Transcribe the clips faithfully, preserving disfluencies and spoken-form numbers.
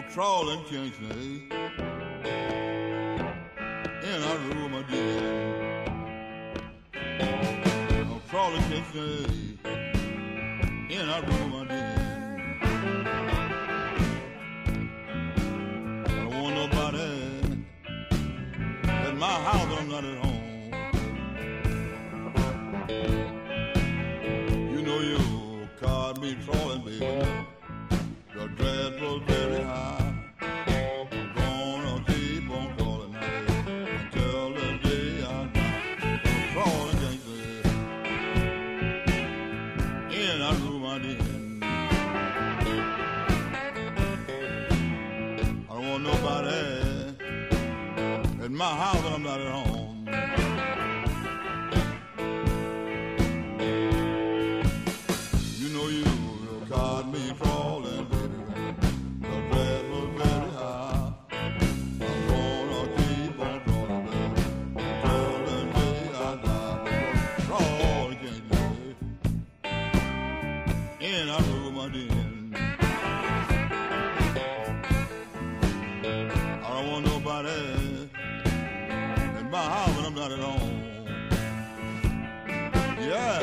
Crawlin Kingsnake in a room again. I'm crawling Kingsnake in a room again. I don't want nobody at my house when I'm not at home. You know you caught me crawling, baby. The dress was very high. I'm gonna keep on crawling now until the day I die. I'm crawling gangster in a room I didn't. I don't want nobody at my house when I'm not at home. You know you caught me crawling, baby. The dress was very high. I'm gonna keep on crawling, baby, until the day I die. Crawling gangster in a room I didn't. I don't want nobody in my house when I'm not at home. Yeah.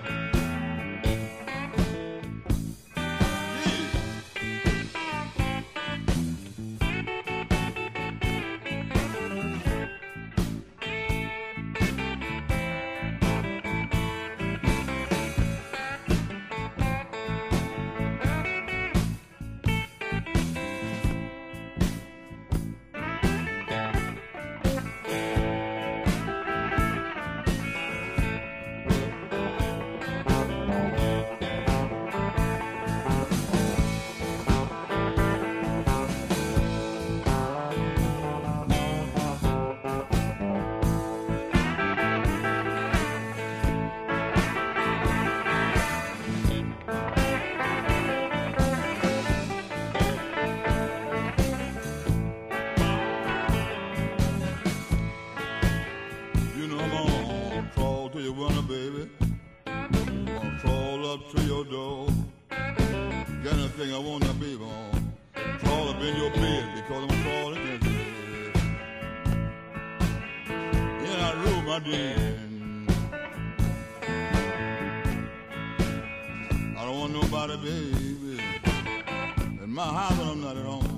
You know I'm gonna crawl to your window, baby. I'm gonna crawl up to your door. Got anything I want, that baby, on. Crawl up in your bed because I'm crawling against you. In that room I did. I don't want nobody, baby, in my house when I'm not at home.